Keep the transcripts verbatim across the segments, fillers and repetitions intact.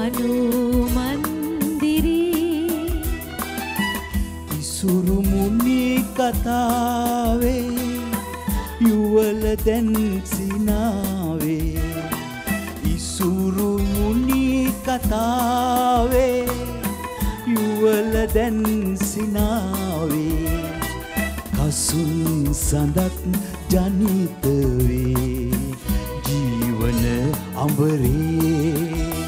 මනු මන්දිරේ ඉසුරු මුනි කතාවේ යුවල දැන් සිනාවේ ඉසුරු මුනි කතාවේ යුවල දැන් සිනාවේ කසුන් සඳක් ජනිත වේ ජීවන අඹරේ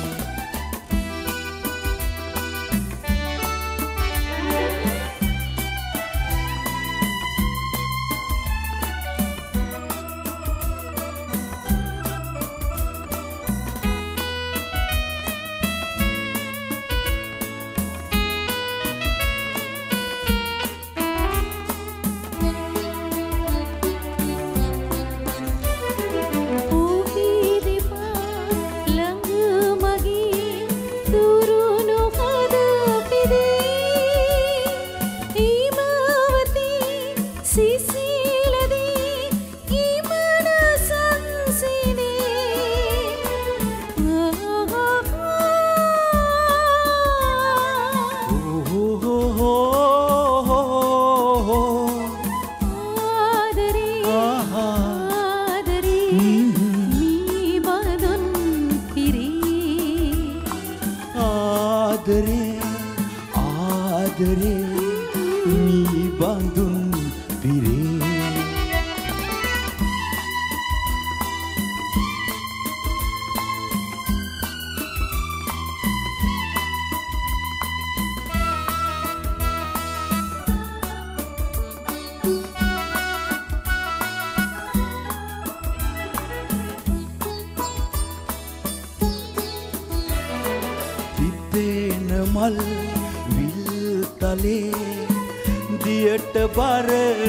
මල් විල් තලේ දියට බර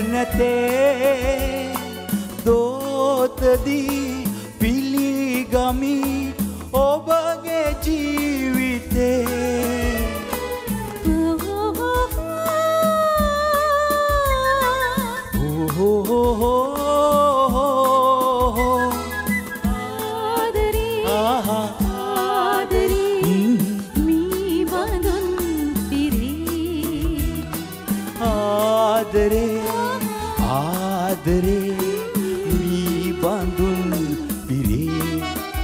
නැතේ දෝතදී පිළිගමි ඔබගේ ජීවිතේ ආදරේ වී බඳුන් පිරේ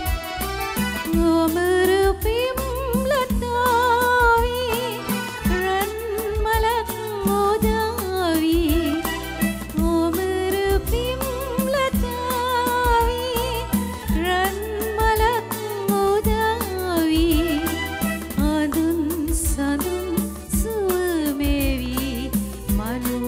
Amara Pem Lathawe රන් මලක් මොදාවි Amara Pem Lathawe රන් මලක් මොදාවි අඳුන් සඳුන් සුවමෙවි මනු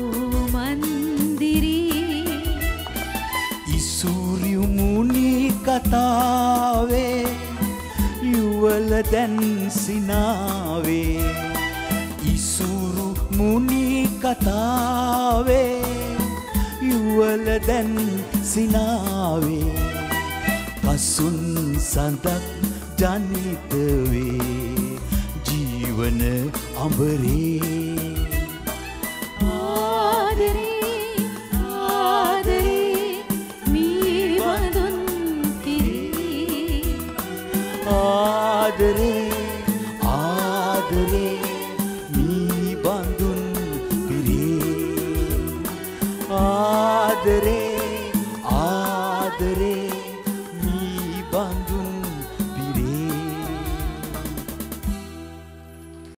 කතාවේ යුවල දැන් සිනාවේ ඉසුරු මුනි කතාවේ යුවල දැන් සිනාවේ කසුන් සඳක් ජනිත වේ ජීවන අඹරේ